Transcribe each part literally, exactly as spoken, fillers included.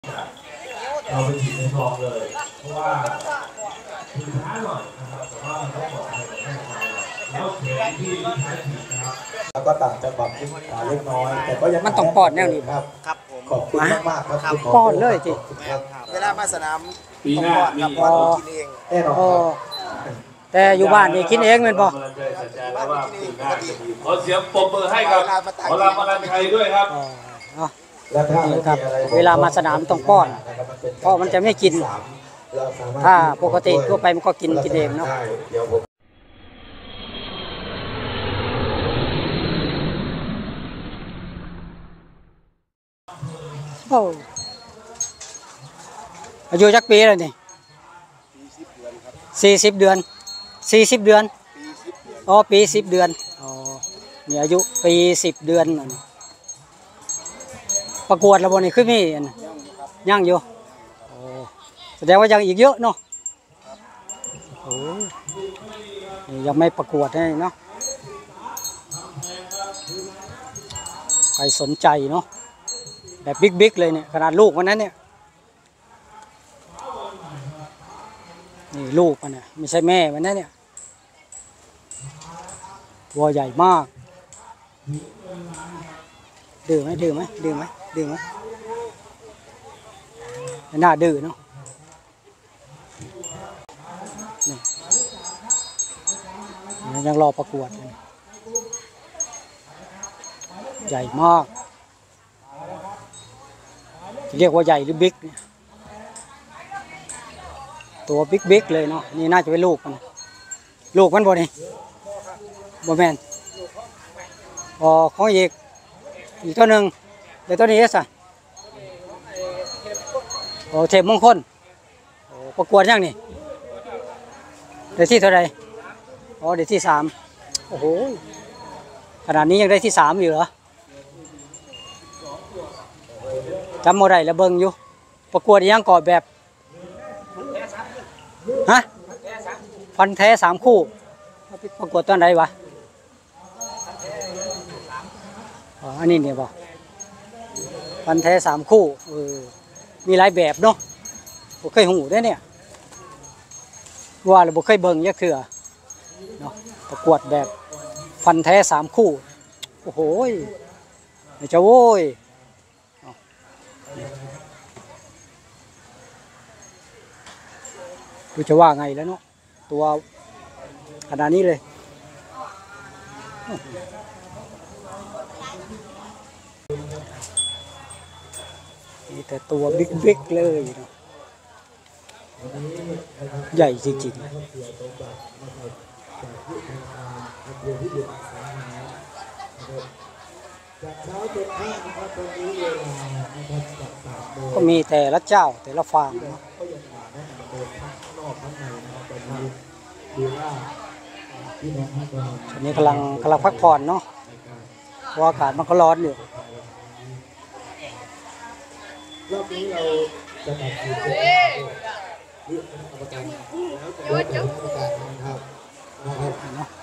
เราไปฉีดในซองเลยเพราะว่าคือช้าหน่อยนะครับแต่ว่ามันต้องปลอดภัยกับร่างกายแล้วเข็มที่ใช้ฉีดนะครับแล้วก็ต่างจังหวัดเล็กน้อยแต่ก็ยังมันต้องปอดแนวนี้ครับครับผมขอบคุณมากๆครับปอดเลยจิเวลามาสนามปีหน้ามีพอกินเองแน่นอนแต่อยู่บ้านนี่กินเองเป็นป่ะขอเสียงปรบมือให้กับขอรามอนันชัยด้วยครับครับเวลามาสนามต้องป้อนเพราะมันจะไม่กินถ้าปกติทั่วไปมันก็กินกินเองเนาะโอ้อายุจักปีแล้วนี่สี่สิบเดือนสี่สิบเดือนอ๋อปีสิบเดือนอ๋อนี่อายุปีสิบเดือนประกวดระบบนี่คือมีย่างอยู่แสดงว่ายังอีกเยอะเนาะโอ้ยังไม่ประกวดให้เนาะใครสนใจเนาะแบบบิ๊กๆเลยเนี่ยขนาดลูกมันนั้นเนี่ยนี่ลูกมันเนี่ยไม่ใช่แม่มันนะเนี่ยตัวใหญ่มากดื้อไหมดื้อไหมดื้อไหมดื้อไหมน่าดื้อเนาะนี่ยังรอประกวดใหญ่มากเรียกว่าใหญ่หรือบิ๊กเนี่ยตัวบิ๊กๆเลยเนาะนี่น่าจะเป็นลูกมันลูกมันบ่นี่บ่แม่นอ๋อของอีกอีกตัวหนึ่งเดี๋ยวตัวนี้สิโอ้เทพมงคลโอ้ประกวดยังนี่เดี๋ยวที่เท่าไรอ๋อเดี๋ยวที่สามโอ้โหขนาดนี้ยังได้ที่สามอยู่เหรอจำโมได้แล้วเบิ่งอยู่ประกวดยังก่อแบบฮะฟันแท้สามคู่ประกวดตอนไหนวะอ๋ออันนี้เนี่ยบ่ฟันแท้สามคู่เออมีหลายแบบเนาะผมเคยหูได้เนี่ยว่าเราบ่เคยเบิ่งยักษ์เถื่อเนาะประกวดแบบฟันแท้สามคู่โอ้โหเจ้าโว้ยดูจะว่าไงแล้วเนาะตัวขนาดนี้เลยมีแต่ตัวบิ๊กๆเลยเนาะใหญ่จริงๆก็มีแต่ละเจ้าแต่ละฟาร์มเนาะตอนนี้กำลังกำลังพักผ่อนเนาะเพราะอากาศมันก็ร้อนอยู่รอบนี้เราจะตัดสินใจเลือกคณะกรรมการแล้วแต่คณะกรรมการนะครับนะครับเนาะ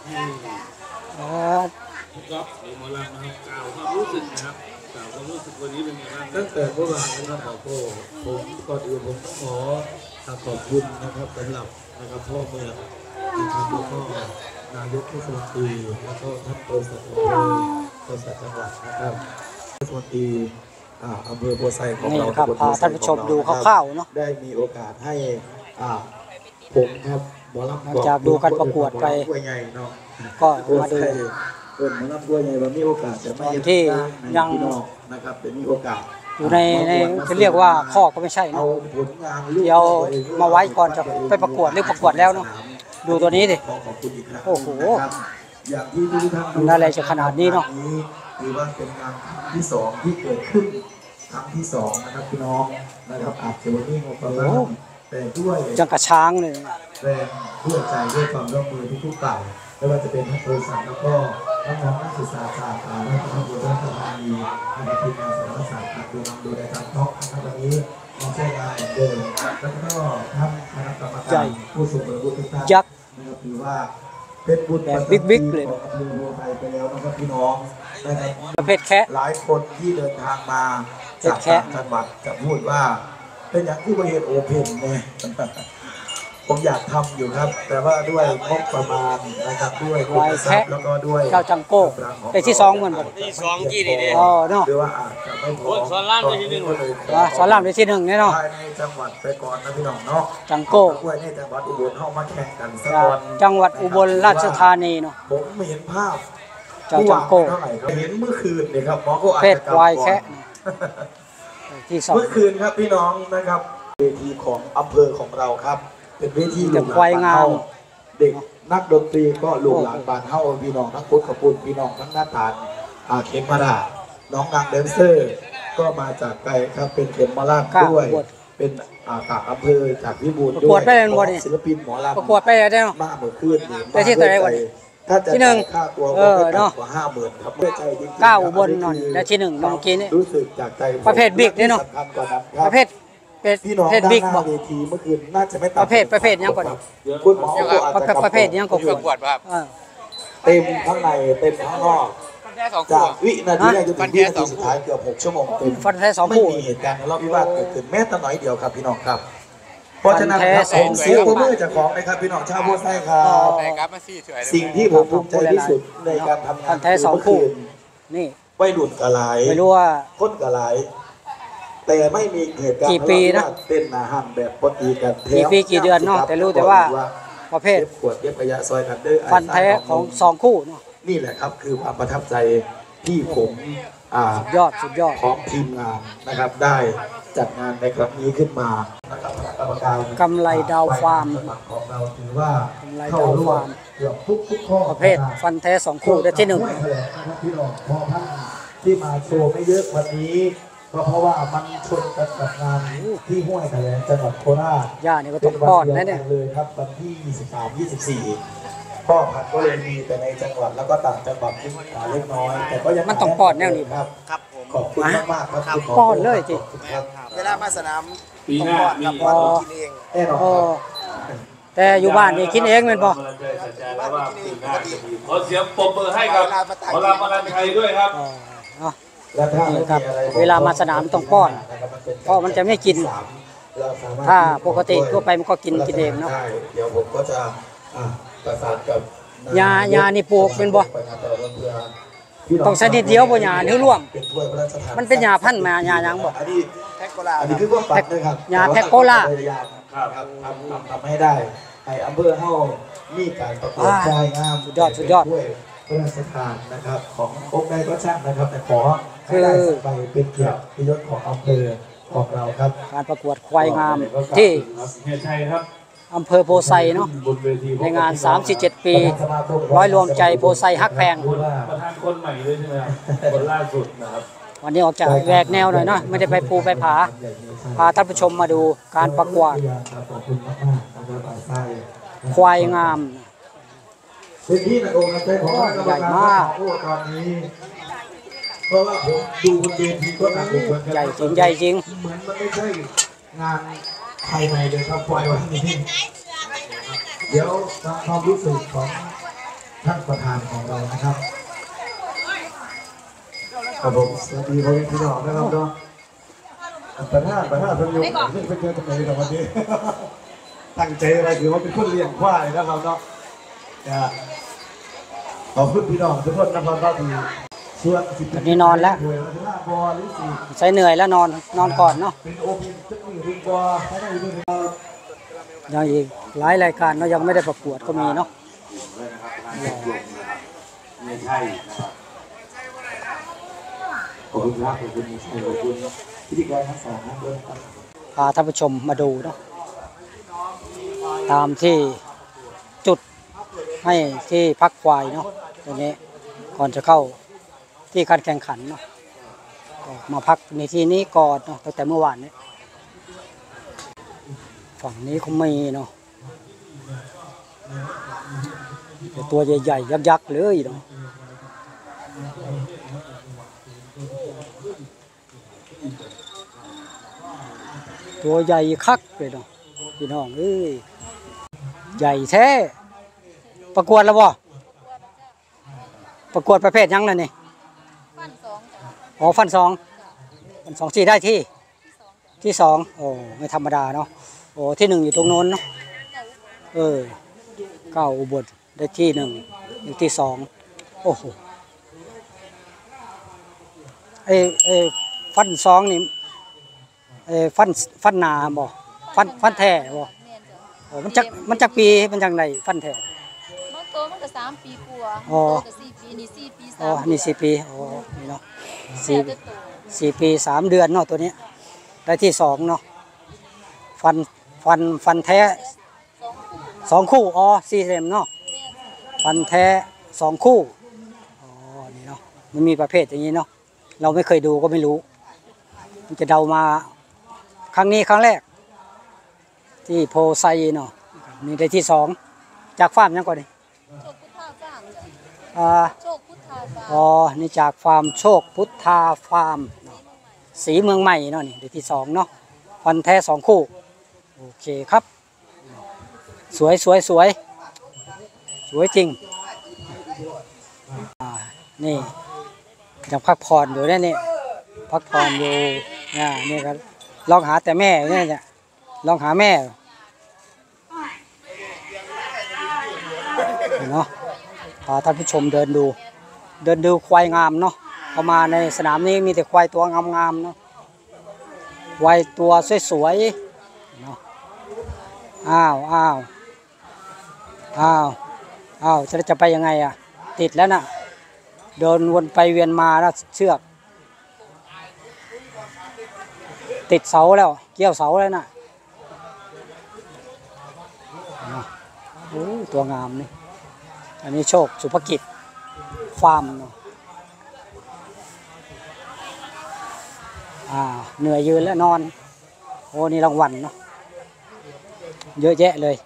ครับเดี๋ยวหมอลำนะครับกล่าวความรู้สึกนะครับกล่าวความรู้สึกวันนี้เป็นไงบ้างตั้งแต่เมื่อวานนะครับขอโทษผมก่อนอื่นผมขอขอบคุณนะครับสำหรับนะครับพ่อเมืองนะครับแล้วก็นายกเทศมนตรีแล้วก็ท่านโฆษกอำเภอโฆษกจังหวัดนะครับเทศมนตรีอำเภอบัวไซของเราครับพาท่านผู้ชมดูคร่าวๆเนาะได้มีโอกาสให้ผมครับหมอลำจากดูการประกวดไปก็มาดูเปิดหมอลำบัวใหญ่ว่ามีโอกาสจะไม่ที่ยังนะครับเป็นมีโอกาสอยู่ในในจะเรียกว่าข้อก็ไม่ใช่เนาะเดี๋ยวมาไว้ก่อนจะไปประกวดหรือประกวดแล้วเนาะดูตัวนี้ดิโอ้โหมันอะไรจะขนาดนี้เนาะถือว่าเป็นงานที่สองที่เกิดขึ้นครั้งที่สองนะครับพี่น้องนะครับอาจจะวันนี้งบประมาณแต่ด้วยจังกระช้างเลยแรงเพื่อใจด้วยความร่วมมือทุกๆฝ่ายไม่ว่าจะเป็นทั้งบริษัทแล้วก็น้องๆนักศึกษาจากมหาวิทยาลัยอุดรธานีนะครับทีมงานสารศาสตร์การดูนำดูในการท็อกนะครับวันนี้มาใช้งานเหมือนเดิมแล้วก็ทั้งคณะกรรมการผู้สูงอายุทุกท่านนะครับถือว่าเป็นบุญแบบบิ๊กๆเลยไปแล้วนะครับพี่น้องประเภทแค่หลายคนที่เดินทางมาจากต่างจังหวัดจะพูดว่าเป็นอย่างที่บริเวณโอเพนเนี่ย ผมอยากทำอยู่ครับ แต่ว่าด้วยงบประมาณนะครับด้วยคุณทรัพย์แล้วก็ด้วยเจ้าจังโก้ได้ที่สองเหมือนกันที่สองกี่ดีเนี่ยอ๋อเนาะหรือว่าอาจจะไม่พอสอนรามได้ที่หนึ่งว่าสอนรามได้ที่หนึ่งแน่นอนภายในจังหวัดไปก่อนนะพี่น้องเนาะจังโก้กล้วยนี่จังหวัดอุบลเข้ามาแข่งกันสักจากวันจังหวัดอุบลราชธานีเนาะผมไม่เห็นภาพเจ้าจังโก้เท่าไหร่ครับเห็นเมื่อคืนเนี่ยครับหมอก็อาจเพศจะกลับควายก่อนแคะที่สองเมื่อคืนครับพี่น้องนะครับเวทีของอำเภอของเราครับ เป็นเวทีแต่ควายงามเด็กนักดนตรีก็ลูกหลานบานเฮาพี่น้องทั้งพุทธขปุนพี่น้องทั้งหน้าตาลอาเข็มมาดาน้องนางแดนเซอร์ ก็มาจากไกลครับเป็นเข็มมาลากด้วย เป็นอาจากอำเภอจากพิบูลประด้กววย ดไปเลยบ่นี่ศิลปินหมอลำประกวดไปได้เนาะมาเมื่อคืนนี่ได้ที่เท่าไหร่วะนี่ถ้าจะที่หนึ่งจ่ายค่าตัวเออก็ไม่เนาะต่ำกว่าห้าหมื่นครับด้วยใจจริงๆเก้าอุบลนนท์ได้ที่หนึ่งเมื่อกี้นี่รู้สึกจากใจผมประเภทบิ๊กนี่เนาะสำคัญกว่านั้นคปรับระเภทเป็นพี่น้องประเภทด้านบิ๊กหน้าบอกเวทีเมื่อคืนน่าจะไม่ต่ำประเภทประเภทยังก่อนคุณหมอก็อาจประจะเภทประเภทยังก็ประกวดครับเออเต็มข้างในเต็มข้างนอกแค่สองขจาว กบวินาทีแรกจนฟัถึงวินแท้นาสทีองสุดท้ายเกือบหกชั่วโมงเต็มฟันแท้สองไม่คู่มีเหตุการณ์ทะเลาะวิวาทเกิดขึ้นแม้แต่น้อยเดียวครับพี่น้องครับ เพราะฉะนั้นครับฟันแท้ผมสองคู่เสียงปรบมือจากของนะครับพี่น้องชาวบัวไส้ครับแต่ครับมาซี่เฉยสิ่งที่ผมภูมิใจที่สุดในการทำงานฟันแท้สองคู่ นี่วัยรุ่นกะหลายไม่รู้ว่าคนกะหลาย แต่ไม่มีเหตุการณ์กี่ปีนะทเลาวิวาทเต้นหนาหันแบบปกติกันกี่ปีกี่เดือนเนาะแต่รู้แต่ว่า ประเภทเก็บขวดเก็บขยะซอยกันเด้อฟันแท้ของสองคู่เนาะนี่แหละครับคือความประทับใจที่ผมอ่ายอดสุดยอดพร้อมทีมงานนะครับได้จัดงานในครั้งนี้ขึ้นมานะครับคณะกรรมการกำไรดาวฟาร์มสมัครของเราถือว่ากำไรเข้าดาวร่วฟาม ร์มเกือบทุกทุกข้อประเภทฟันแท้สองคู่ได้ที่หนึ่งห้วยแถลงนะครับพี่น้องพอท่านที่มาโชว์ไม่เยอะวันนี้ก็เพราะว่ามันชนกันกับงานที่ห้วยแถลงจังหวัดโคราชย่านี่ก็ต้องป้อนนะเนี่ยป็วัดีวกัเลยครับวันที่ยี่สิบสาม ยี่สิบสี่พ่อพันธุ์ก็เลยมีแต่ในจังหวัดแล้วก็ต่างจังหวัดที่เล็กน้อยแต่ก็ยังมันต้องป้อนแนวนี้ครับครับผมขอบคุณมากๆครับคุณหมป้อนเลยจิขอบคุณครับเวลามาสนามปีหน้าต้องมีป้อนครับป้อนกินเองแน่นอนโอ้ครับแต่อยู่บ้านนี่กินเองแม่นบ่ขอเสียงปรบมือให้กับหมอลำอนันต์ชัยด้วยครับอ๋อเนาะและถ้านี่ครับไอะไรเวลามาสนามต้องป้อนเพราะมันจะไม่กินเราสมรถถ้าปกติทั่วไปมันก็กินกินเองเนาะได้เดี๋ยวผมก็จะอ่ะประสานกับยายานี่ปลูกเป็นบ่ ต้องชนิดเดียวบ่ยาหรือร่วมเป็นถ้วยพระราชทานมันเป็นยาพันธุ์มายาหยังบ่อันนี้แพ็กโกลาอันนี้คือความฝันนะครับยาแพ็คโคล่าพยายามครับทำทำทำให้ได้ให้อำเภอเฮามีการประกวดอ่าควายงามสุดยอดสุดยอดถ้วยพระราชทานนะครับ ขององค์ใดก็ช่างนะครับ แต่ขอให้คือได้สักใบเป็นเกียรติยศของอำเภอของเราครับการประกวดควายงามที่เฮียชัยครับอำเภอโพไซเนาะบนเวทีในงาน สามสิบเจ็ด ปี ร้อยรวมใจโพไซฮักแพงประธานคนใหม่เลยใช่ไหมครับคนล่าสุดนะครับวันนี้ออกจากแหวกแนวหน่อยเนาะไม่ได้ไปภูไปผา พาท่านผู้ชมมาดูการประกวดขอบคุณมากๆนะครับอาไส้ควายงามเป็นที่ในองค์ใจของคณะกรรมใหญ่การมากโอ้ตอนนี้ เพราะว่าผมดูบนเวทีก็หนักเหมือนกันใหญ่จริงใหญ่จริงเหมือนมันไม่ใช่งานภายในเลยครับปล่อยวันนี้ เดี๋ยวตามความรู้สึกของท่านประธานของเรานะครับครับผมสวัสดีพ่อแม่พี่น้องนะครับเนาะประธานประธานเป็นโยมนี่เป็นเจ้าตำแหน่งในวันนี้ ตั้งใจอะไรถือว่าเป็นคนเลี้ยงควายนะครับเนาะนะขอบคุณพี่น้องทุกคนนะครับก็ดีส่วนสิบวันนี้นอนแล้วหน่วยวัฒนบอหรือสี่ใช้เหนื่อยแล้วนอนนอนก่อนเนาะเป็นโอพีจะมีริงบอให้ได้ด้วยนะครับยังอีกหลายรายการเนาะยังไม่ได้ประกวดก็มีเนาะไม่ใช่นะครับขอบคุณครับขอบคุณมิสเตอร์ขอบคุณพิธีกรทั้งสองท่านด้วยครับพาท่านผู้ชมมาดูเนาะตามที่จุดให้ที่พักควายเนาะตรงนี้ก่อนจะเข้าที่การแข่งขันเนาะก็มาพักในที่นี้ก่อนเนาะตั้งแต่เมื่อวานนี้ฝั่งนี้ก็มีเนาะแต่ตัวใหญ่ๆยักษ์ๆเลยเนาะตัวใหญ่คักเลยเนาะพี่น้องเอ้ยใหญ่แท้ประกวดแล้วบ่ประกวดประเภทยังนั่นนี่ฟันสองจ้ะอ๋อฟันสองวันสองสี่ได้ที่ที่สองโอ้ไม่ธรรมดาเนาะโอ้ที่หนึ่งอยู่ตรงโน้นเนาะเออเก้าอุบลได้ที่หนึ่งอยู่ที่สองโอ้โหไอไอฟันสองนี่ไอฟันฟันนาบ่ฟันฟันแท้บ่แม่นจ้ะโอ้มันจักมันจักปีมันจังไดฟันแท้บางตัวมันก็สามปีกว่าอ๋อบางตัวก็สี่ปีนี่สี่ปีสามอ๋อนี่สี่ปีอ๋อนี่เนาะสี่แต่ตัวโตสี่ปีสามเดือนเนาะตัวนี้ได้ที่สองเนาะฟันฟันฟันแท้สองคู่สองคู่อ๋อสี่เล่มเนาะแม่นจ้ะฟันแท้สองคู่อ๋อนี่เนาะมันมีประเภทอย่างนี้เนาะเราไม่เคยดูก็ไม่รู้มันจะเดามาครั้งนี้ครั้งแรก ที่โพไซเนาะนี่ได้ที่สองจากฟาร์มยังก่อนดิโชคพุทธาฟาร์มจ้ะอ่าโชคพุทธาฟาร์มอ๋อนี่จากฟาร์มโชคพุทธาฟาร์มเนาะสีเมืองใหม่เนาะนี่ได้ที่สองเนาะฟันแท้สองคู่โอเคครับ สวยสวยสวยสวยจริงอ่านี่ยังพักผ่อนอยู่เนี่ยนี่พักผ่อนอยู่เนี่ยนี่ก็ลองหาแต่แม่เนี่ยเนี่ยลองหาแม่เนาะพาท่านผู้ชมเดินดู เดินดูควายงามเนาะเข้ามาในสนามนี้มีแต่ควายตัวงามๆเนาะควายตัวสวยๆเนาะอ้าวอ้าวอ้าวอ้าวจะจะไปยังไงอ่ะติดแล้วน่ะเดินวนไปเวียนมาแล้วเชือกติดเสาแล้วเกี่ยวเสาแล้วน่ะโอ้ตัวงามนี่อันนี้โชคสุภกิจฟาร์มเนาะอ่าเหนื่อยยืนแล้วนอนโอ้นี่รางวัลเนาะเยอะแยะเลย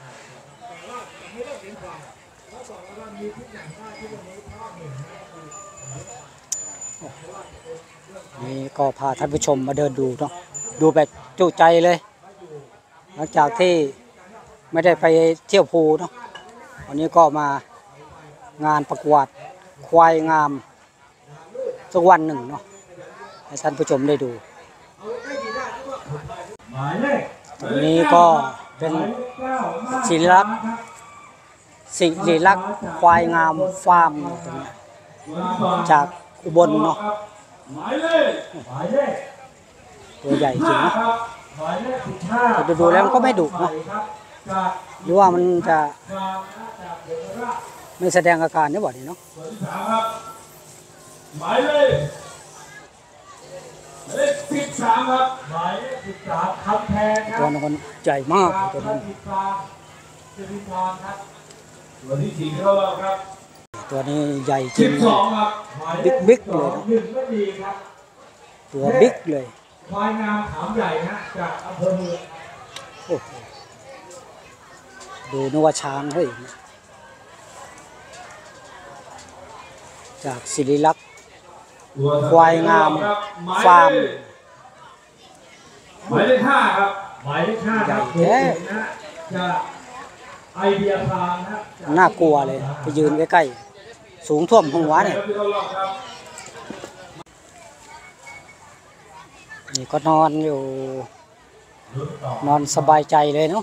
นี่ก็พาท่านผู้ชมมาเดินดูเนาะดูแบบจุใจเลยหลังจากที่ไม่ได้ไปเที่ยวภูเนาะวันนี้ก็มางานประกวดควายงามสักวันหนึ่งเนาะให้ท่านผู้ชมได้ดูวันนี้ก็เป็นศิริลักษณ์ศิริลักษณ์ควายงามฟาร์มตรงนี้จากอุบลเนาะตัวใหญ่จริงนะแต่ดูๆแล้วมันก็ไม่ดุเนาะหรือว่ามันจะไม่แสดงอาการเนี่ยบ่ดีเนาะหมายเลขเลขสิบสามครับหมายเลขสิบสามคำแพงคตัรัวบนั้นใหญ่มากตัวนั้นสิบสามสิบสามครับตัวที่สี่เข้ารอบครับตัวนี้ใหญ่จริสิงบสองครับหมายเลขบิ๊กๆสเลอย งเนาะหนึ่งไม่ดีครับตัวบิ๊กเลยควายงามขามใหญ่ฮะจากอำเภอเมืองโอ้โหดูนึกว่าช้างเฮ้ยจากศิริลักษณ์ตัวต่อไปควายงามครับฟาร์มหมายเลขห้าครับหมายเลขห้าครับใหญ่แท้นะจากไอเดียฟาร์มนะน่ากลัวเลยไปยืนใกล้ๆสูงท่วมหัวเนี่ยครับที่เข้ารอบครับนี่ก็นอนอยู่นอนสบายใจเลยเนาะ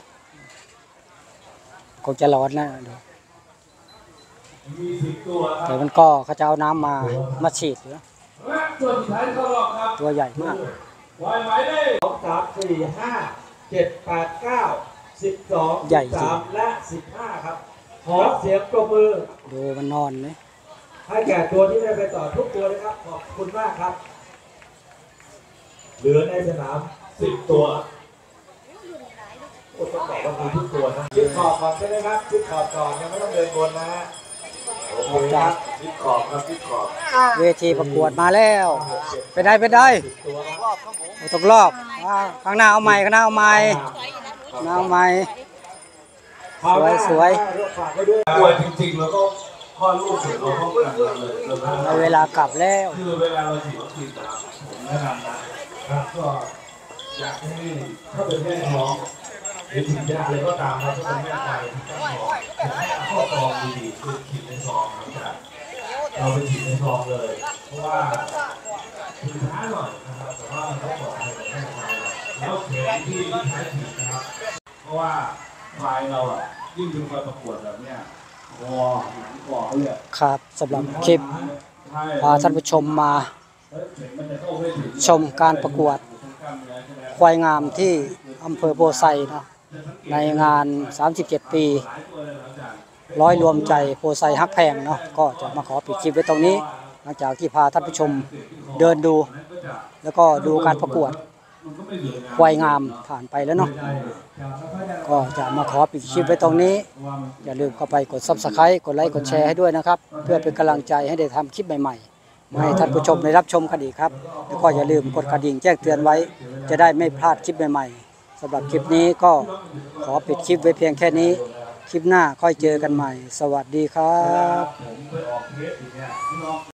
คงจะร้อนนะเดี๋ยวมีสิบตัวคแต่รับมันก็เขาจะเอาน้ำมามาฉีดอยู่นะและตัวสุดท้ายเข้ารอบครับตัวใหญ่มากควายหมายเลขสองสามสี่ห้าเจ็ดแปดเก้าสิบสองใหญ่จริงสามและสิบห้าครับ ขอเสียงปรบมือดูมันนอนเลยให้แก่ตัวที่ได้ไปต่อทุกตัวเลยครับ ขอบคุณมากครับ เหลือในสนามสิบตัวโอ้ต้องบอกว่ามีทุกตัวนะชิดขอบก่อนใช่ไหมครับชิดขอบก่อนยังไม่ต้องเดินบนนะฮะโอเคครับชิดขอบครับชิดขอบเวทีประกวดมาแล้วไปได้ไปได้ตัวนะเอาตกรอบอ่าข้างหน้าเอาใหม่ข้างหน้าเอาใหม่ข้างหน้าเอาใหม่ สวยสวยฝากไว้ด้วยป่วยจริงๆแล้วก็คลอดลูกเสร็จเราป้องกันเราเลยเราทำได้เวลากลับแล้วคือเวลาเราฉีดวัคซีนนะครับผมแนะนำนะครับก็อยากให้ถ้าเป็นแม่ท้องหรือฉีดยาอะไรก็ตามครับถ้าเป็นแม่ไก่ที่ตั้งท้องให้ข้อตองดีๆคือฉีดในซองนะครับเราไปฉีดในซองเลย เพราะว่าถึงช้าหน่อยนะครับแต่ว่าต้องบอกให้แม่ควายแล้วเข็มที่ใช้ผิดนะครับเพราะว่าควายเราอ่ะยิ่งเป็นควายประกวดแบบเนี้ยคอหนังคอเขาเนี่ยครับสำหรับคลิปพาท่านผู้ชมมาชมการประกวดควายงามที่อำเภอโพไซเนาะในงานสามสิบเจ็ดปีร้อยรวมใจโพไซฮักแพงเนาะก็จะมาขอปิดคลิปไว้ตรงนี้หลังจากที่พาท่านผู้ชมเดินดูแล้วก็ดูการประกวดควายงามผ่านไปแล้วเนาะก็จะมาขอปิดคลิปไว้ตรงนี้อย่าลืมเข้าไปกด ซับสไครบ์ กดไลค์กดแชร์ให้ด้วยนะครับเพื่อเป็นกำลังใจให้ได้ทำคลิปใหม่ๆมาให้ท่านผู้ชมได้รับชมกันอีกครับแล้วก็อย่าลืมกดกระดิ่งแจ้งเตือนไว้จะได้ไม่พลาดคลิปใหม่ๆสำหรับคลิปนี้ก็ขอปิดคลิปไว้เพียงแค่นี้คลิปหน้าค่อยเจอกันใหม่สวัสดีครับ